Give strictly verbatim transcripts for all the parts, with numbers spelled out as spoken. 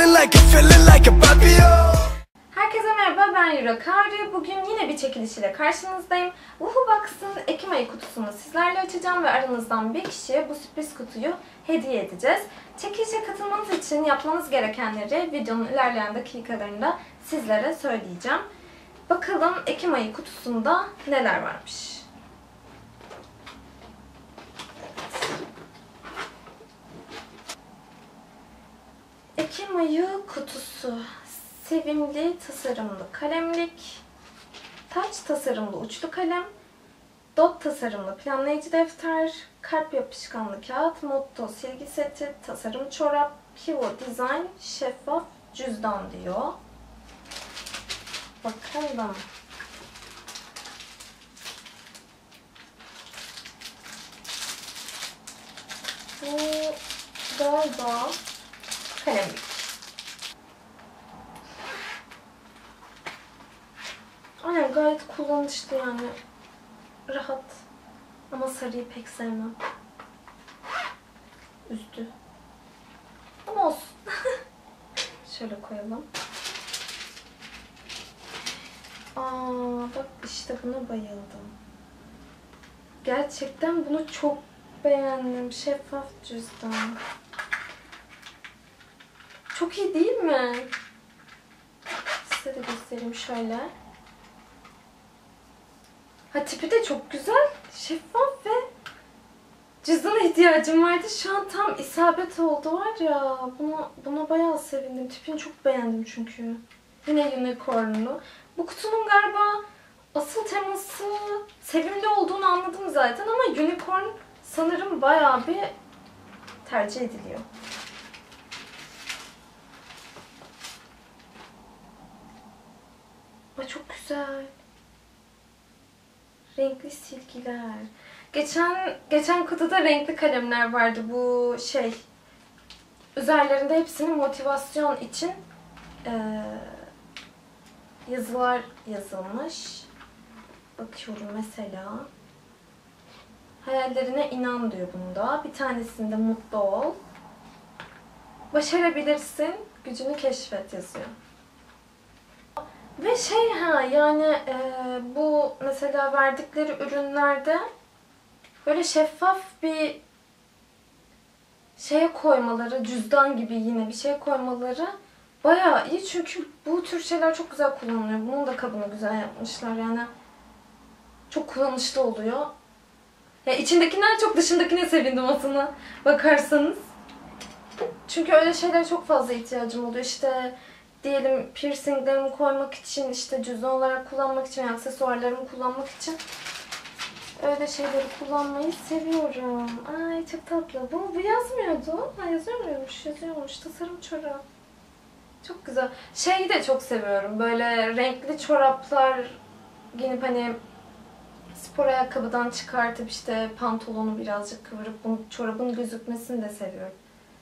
feeling like I'm feeling like a papillon. Herkese merhaba, ben Yura Kari. Bugün yine bir çekiliş ile karşınızdayım. Woohoobox'ın Ekim ayı kutusunu sizlerle açacağım ve aranızdan bir kişiye bu sürpriz kutuyu hediye edeceğiz. Çekilişe katılmanız için yapmanız gerekenleri videonun ilerleyen dakikalarında sizlere söyleyeceğim. Bakalım Ekim ayı kutusunda neler varmış. Ekim ayı kutusu. Sevimli tasarımlı kalemlik, taç tasarımlı uçlu kalem, dot tasarımlı planlayıcı defter, kalp yapışkanlı kağıt, motto silgi seti, tasarım çorap, pivot design, şeffaf cüzdan diyor. Bakalım. Bu galiba kalemlik. Aynen, gayet kullanışlı yani. Rahat. Ama sarıyı pek sevmem. Üstü. Ama olsun. Şöyle koyalım. Aa, bak işte buna bayıldım. Gerçekten bunu çok beğendim. Şeffaf cüzdan. Çok iyi değil mi? Size de göstereyim şöyle. Ha, tipi de çok güzel, şeffaf ve cüzdana ihtiyacım vardı. Şu an tam isabet oldu var ya. Buna, buna bayağı sevindim. Tipini çok beğendim çünkü. Yine unicornlu. Bu kutunun galiba asıl teması sevimli olduğunu anladım zaten ama unicorn sanırım bayağı bir tercih ediliyor. Ay, çok güzel. Renkli silgiler. Geçen geçen kutuda renkli kalemler vardı. Bu şey, üzerlerinde hepsinin motivasyon için e, yazılar yazılmış. Bakıyorum mesela. Hayallerine inan diyor bunda. Bir tanesinde mutlu ol. Başarabilirsin, gücünü keşfet yazıyor. Ve şey ha yani e, bu mesela verdikleri ürünlerde böyle şeffaf bir şeye koymaları, cüzdan gibi yine bir şey koymaları bayağı iyi. Çünkü bu tür şeyler çok güzel kullanılıyor. Bunun da kabını güzel yapmışlar yani. Çok kullanışlı oluyor. Ya içindekinden çok dışındakine sevindim aslında bakarsanız. Çünkü öyle şeylere çok fazla ihtiyacım oluyor. İşte diyelim piercinglerimi koymak için, işte cüzdan olarak kullanmak için, aksesuarlarımı kullanmak için öyle şeyleri kullanmayı seviyorum. Ay, çok tatlı. Bu, bu yazmıyordu. Ha, yazıyor muymuş? Yazıyormuş. Tasarım çorap. Çok güzel. Şeyi de çok seviyorum. Böyle renkli çoraplar giyinip hani spor ayakkabıdan çıkartıp işte pantolonu birazcık kıvırıp bunu, çorabın gözükmesini de seviyorum.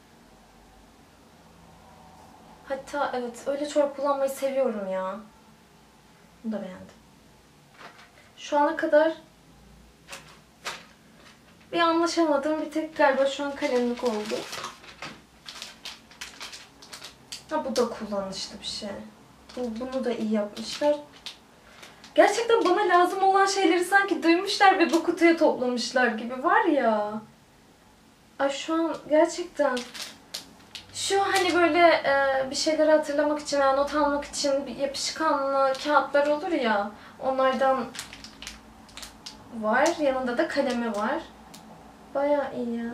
Hatta evet, öyle çorap kullanmayı seviyorum ya. Bunu da beğendim. Şu ana kadar bir anlaşamadığım bir tek galiba şu an kalemlik oldu. Ha, bu da kullanışlı bir şey. Bu, bunu da iyi yapmışlar. Gerçekten bana lazım olan şeyleri sanki duymuşlar ve bu kutuya toplamışlar gibi var ya. Ay, şu an gerçekten şu hani böyle e, bir şeyleri hatırlamak için veya not almak için bir yapışkanlı kağıtlar olur ya, onlardan var. Yanında da kalemi var. Bayağı iyi ya.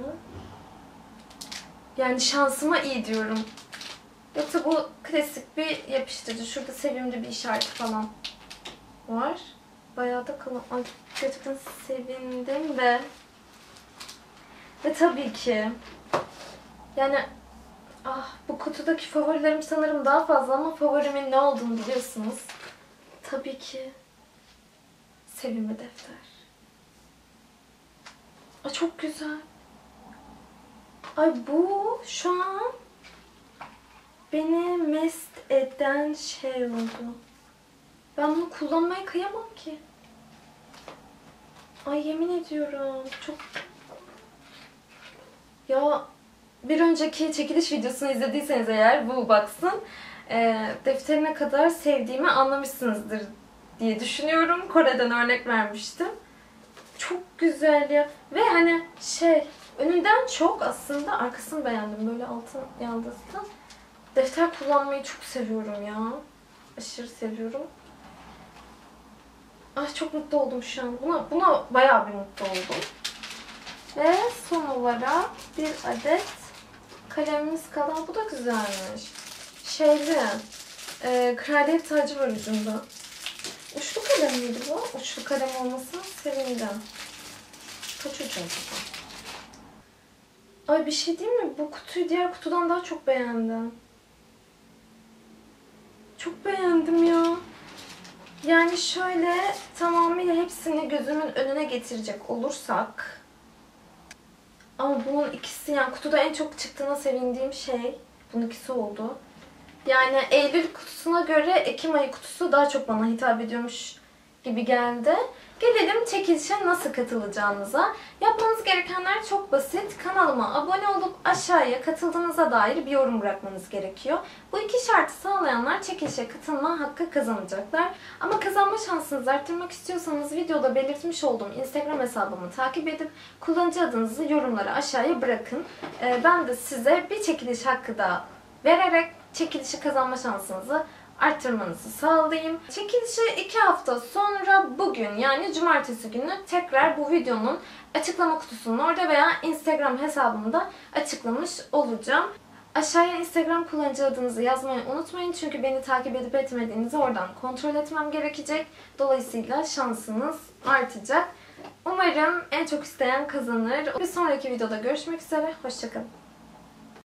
Yani şansıma iyi diyorum. Yoksa bu klasik bir yapıştırıcı. Şurada sevimli bir işareti falan var. Bayağı da kalın. Ay, gerçekten sevindim de. Ve tabii ki yani ah, bu kutudaki favorilerim sanırım daha fazla ama favorimin ne olduğunu biliyorsunuz. Tabii ki sevimli defter. Ay, çok güzel. Ay, bu şu an beni mest eden şey oldu. Ben bunu kullanmaya kıyamam ki. Ay, yemin ediyorum çok... Ya bir önceki çekiliş videosunu izlediyseniz eğer bu baksın. E, defterine kadar sevdiğimi anlamışsınızdır diye düşünüyorum. Kore'den örnek vermiştim. Çok güzel ya. Ve hani şey, önünden çok aslında arkasını beğendim. Böyle altın yaldızlı. Defter kullanmayı çok seviyorum ya. Aşırı seviyorum. Ay çok mutlu oldum şu an. Buna, buna bayağı bir mutlu oldum. Ve son olarak bir adet kalemimiz kalan. Bu da güzelmiş. Şeyli, e, kraliyet tacı var ucunda. Uçlu kalem miydi bu? Uçlu kalem olmasına sevindim. Kaç ucu acaba? Ay bir şey değil mi? Bu kutuyu diğer kutudan daha çok beğendim. Çok beğendim ya. Yani şöyle tamamıyla hepsini gözümün önüne getirecek olursak. Ama bunun ikisi, yani kutuda en çok çıktığına sevindiğim şey bunun ikisi oldu. Yani Eylül kutusuna göre Ekim ayı kutusu daha çok bana hitap ediyormuş gibi geldi. Gelelim çekilişe nasıl katılacağınıza. Yapmanız gerekenler çok basit. Kanalıma abone olup aşağıya katıldığınıza dair bir yorum bırakmanız gerekiyor. Bu iki şartı sağlayanlar çekilişe katılma hakkı kazanacaklar. Ama kazanma şansınızı arttırmak istiyorsanız videoda belirtmiş olduğum Instagram hesabımı takip edip kullanıcı adınızı yorumlara aşağıya bırakın. Ee, ben de size bir çekiliş hakkı da vererek çekilişi kazanma şansınızı arttırmanızı sağlayayım. Çekilişi iki hafta sonra bugün, yani cumartesi günü tekrar bu videonun açıklama kutusunun orada veya Instagram hesabımda açıklamış olacağım. Aşağıya Instagram kullanıcı adınızı yazmayı unutmayın çünkü beni takip edip etmediğinizi oradan kontrol etmem gerekecek. Dolayısıyla şansınız artacak. Umarım en çok isteyen kazanır. Bir sonraki videoda görüşmek üzere. Hoşça kalın.